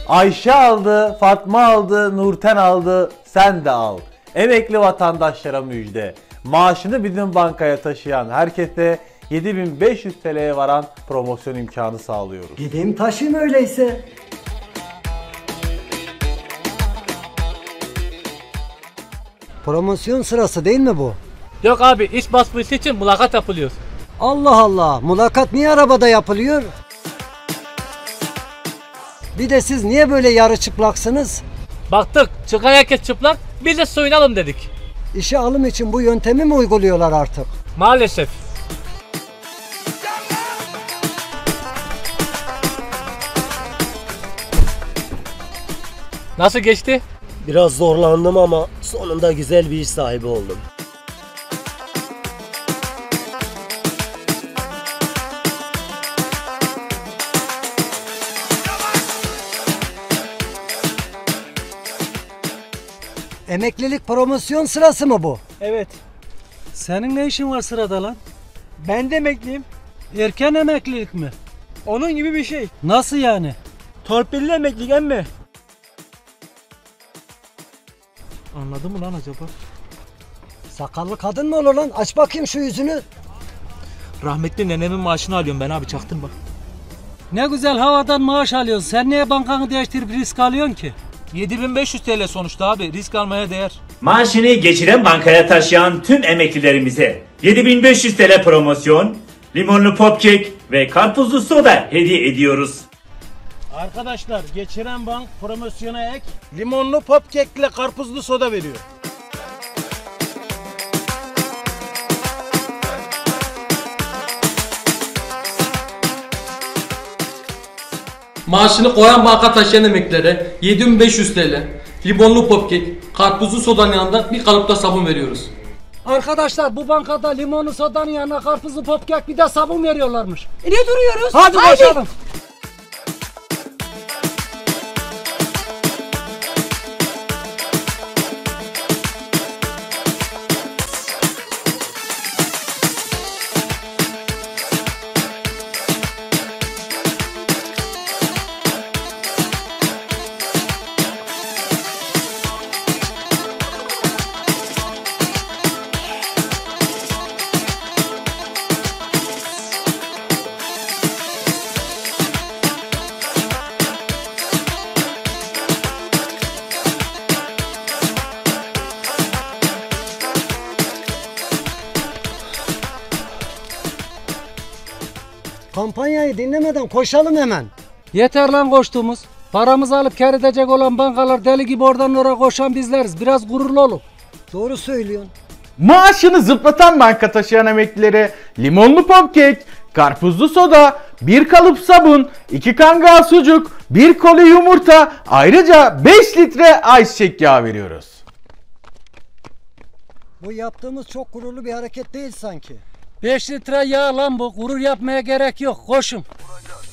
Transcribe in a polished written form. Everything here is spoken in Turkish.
Ayşe aldı, Fatma aldı, Nurten aldı, sen de al. Emekli vatandaşlara müjde. Maaşını bizim bankaya taşıyan herkese 7500 TL'ye varan promosyon imkanı sağlıyoruz. Gideyim taşıyayım öyleyse. Promosyon sırası değil mi bu? Yok abi, iş başvurusu için mülakat yapılıyor. Allah Allah, mülakat niye arabada yapılıyor? Bir de siz niye böyle yarı çıplaksınız? Baktık çıkan herkes çıplak, biz de soyunalım dedik. İşe alım için bu yöntemi mi uyguluyorlar artık? Maalesef. Nasıl geçti? Biraz zorlandım ama sonunda güzel bir iş sahibi oldum. Emeklilik promosyon sırası mı bu? Evet. Senin ne işin var sırada lan? Ben de emekliyim. Erken emeklilik mi? Onun gibi bir şey. Nasıl yani? Torpilli emeklilik emme. Anladın mı lan acaba? Sakallı kadın mı olur lan? Aç bakayım şu yüzünü. Rahmetli nenemin maaşını alıyorum ben abi, çaktın bak. Ne güzel havadan maaş alıyorsun. Sen niye bankanı değiştirip risk alıyorsun ki? 7500 TL sonuçta abi, risk almaya değer. Maaşını geçiren bankaya taşıyan tüm emeklilerimize 7500 TL promosyon, limonlu popkek ve karpuzlu soda hediye ediyoruz. Arkadaşlar, geçiren bank promosyona ek Limonlu popkekle karpuzlu soda veriyor. Maaşını koyan banka taşıyan emeklilere 7500 TL, limonlu popkek, karpuzlu sodanın yanında bir kalıpta sabun veriyoruz. Arkadaşlar, bu bankada limonlu sodanın yanına karpuzlu popkek bir de sabun veriyorlarmış. Ne duruyoruz? Hadi başlayalım. Kampanyayı dinlemeden koşalım hemen. Yeter lan koştuğumuz. Paramızı alıp kar edecek olan bankalar deli gibi oradan oraya koşan bizleriz. Biraz gururlu olun. Doğru söylüyorsun. Maaşını zıplatan banka taşıyan emeklilere limonlu popkek, karpuzlu soda, bir kalıp sabun, 2 kangal sucuk, 1 koli yumurta, ayrıca 5 litre ayçiçek yağı veriyoruz. Bu yaptığımız çok gururlu bir hareket değil sanki. 5 litre yağ lan bu. Gurur yapmaya gerek yok. Koşun.